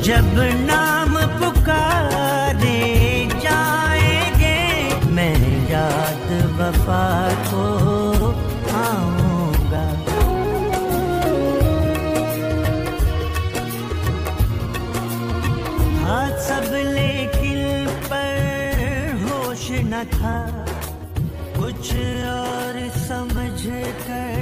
जब नाम पुकारे जाएंगे मैं याद वफा को आऊंगा। हाथ सब लेकिन पर होश न था, कुछ और समझ कर